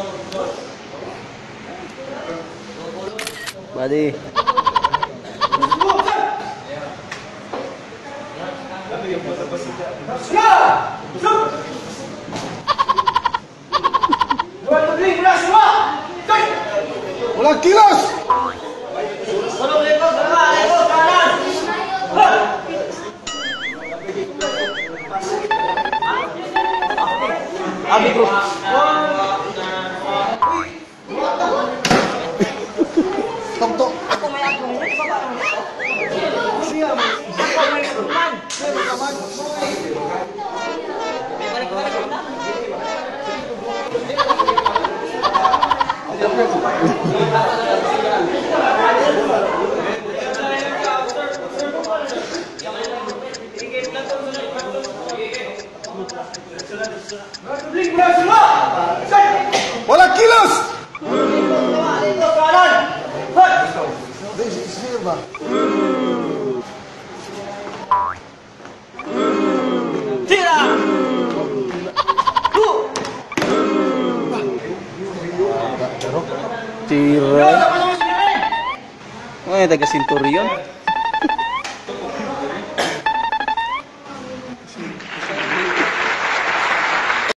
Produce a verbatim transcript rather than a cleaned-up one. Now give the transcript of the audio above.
Badi. Bola kilos. Abi bro. Tok tok. Ako may argumento, di ba parang ito? Siya, ako may argumento. Bola kilos. Tira! Tira. Oh, taga Centurion.